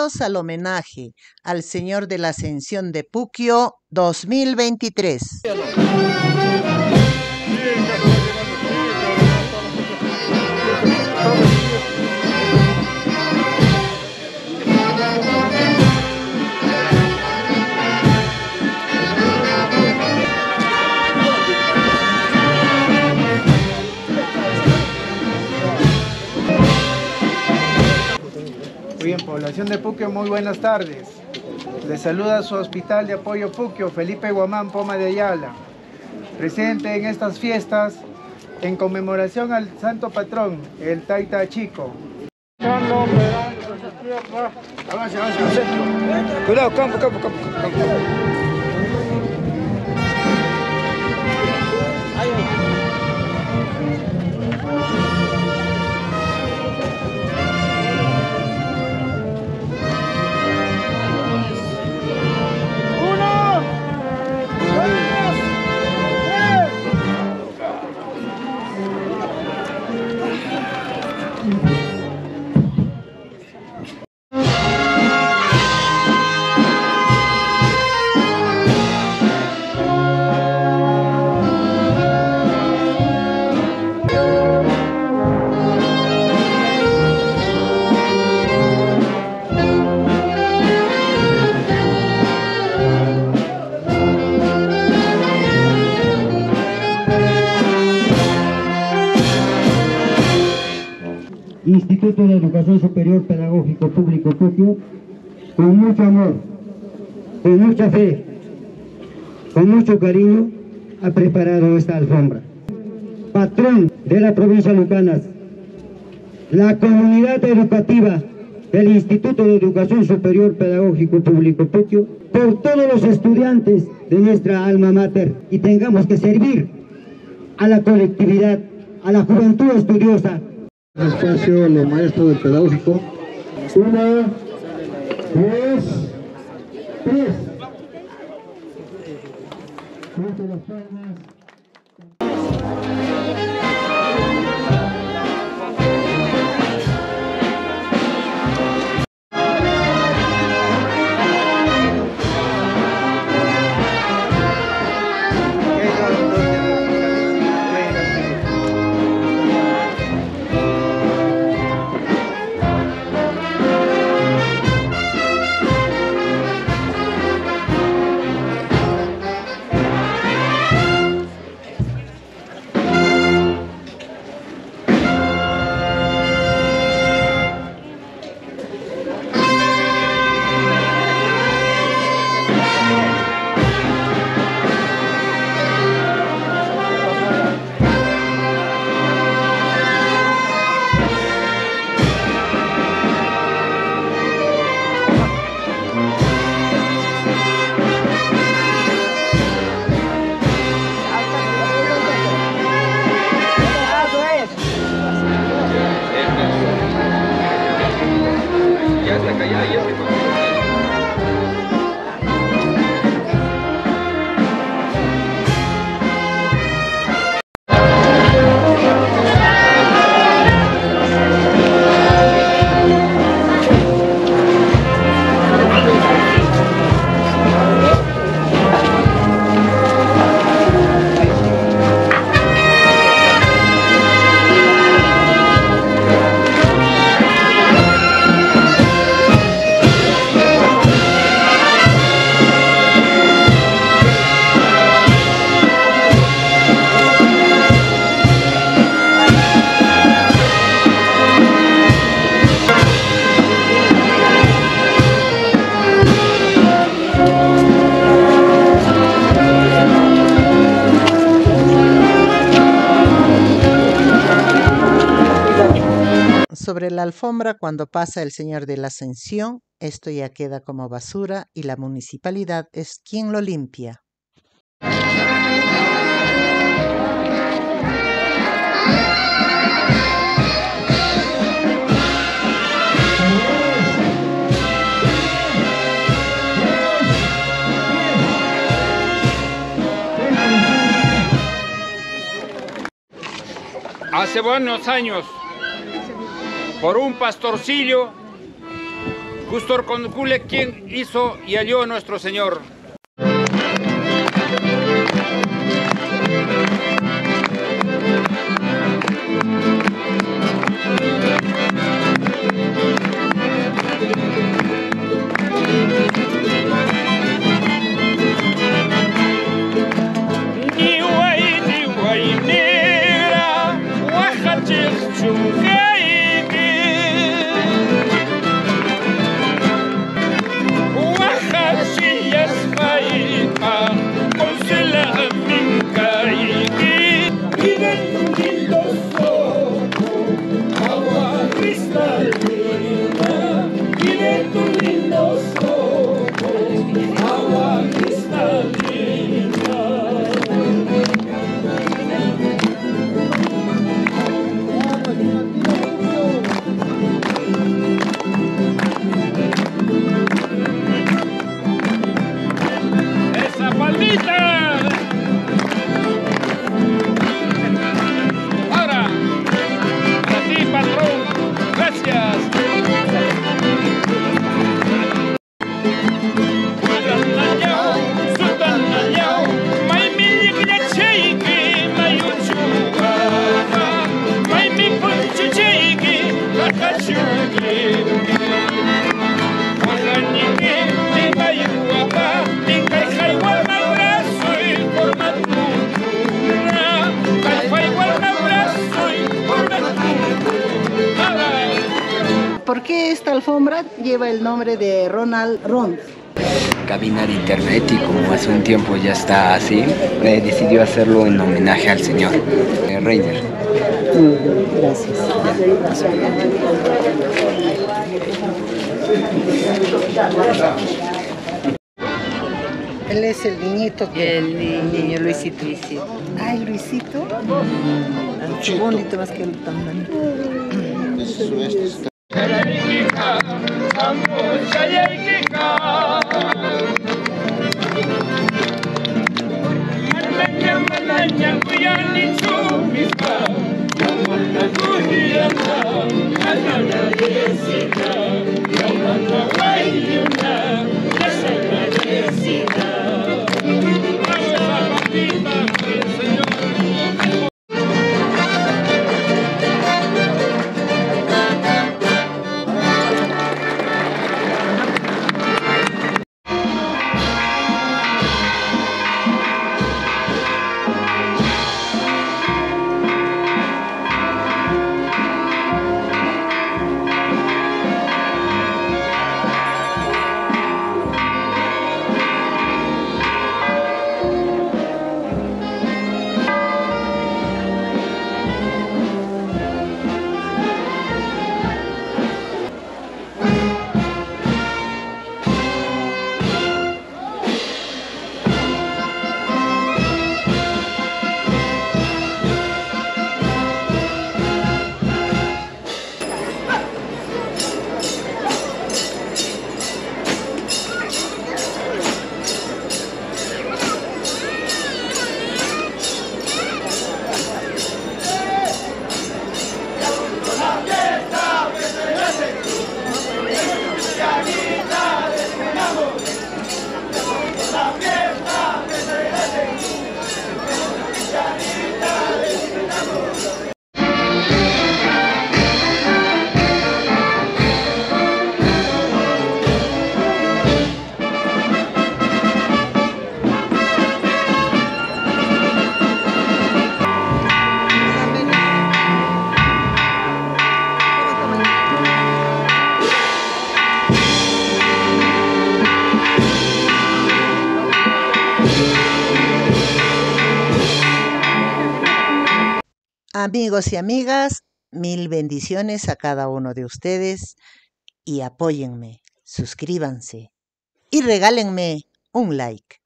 Bienvenidos al homenaje al Señor de la Ascensión de Puquio 2023. Bien, población de Puquio, muy buenas tardes. Les saluda su Hospital de Apoyo Puquio, Felipe Guamán Poma de Ayala, presente en estas fiestas en conmemoración al santo patrón, el Taita Chico. Avance, cuidado, campo. Instituto de Educación Superior Pedagógico Público Puquio, con mucho amor, con mucha fe, con mucho cariño, ha preparado esta alfombra. Patrón de la provincia de Lucanas, la comunidad educativa del Instituto de Educación Superior Pedagógico Público Puquio, por todos los estudiantes de nuestra alma mater, y tengamos que servir a la colectividad, a la juventud estudiosa. Espacio, los maestros del pedagógico. 1, 2, 3. Las palmas. Sobre la alfombra, cuando pasa el Señor de la Ascensión, esto ya queda como basura y la municipalidad es quien lo limpia. Hace buenos años, por un pastorcillo, Custor concule quien hizo y halló a nuestro Señor. ¿Por qué esta alfombra lleva el nombre de Ronald Ronds? Cabina de internet, y como hace un tiempo ya está así, decidió hacerlo en homenaje al señor Reiner. Gracias. Él es el niñito que... El niño Luisito. Ay, Luisito. Qué bonito más que el tamaño. Amigos y amigas, mil bendiciones a cada uno de ustedes y apóyenme, suscríbanse y regálenme un like.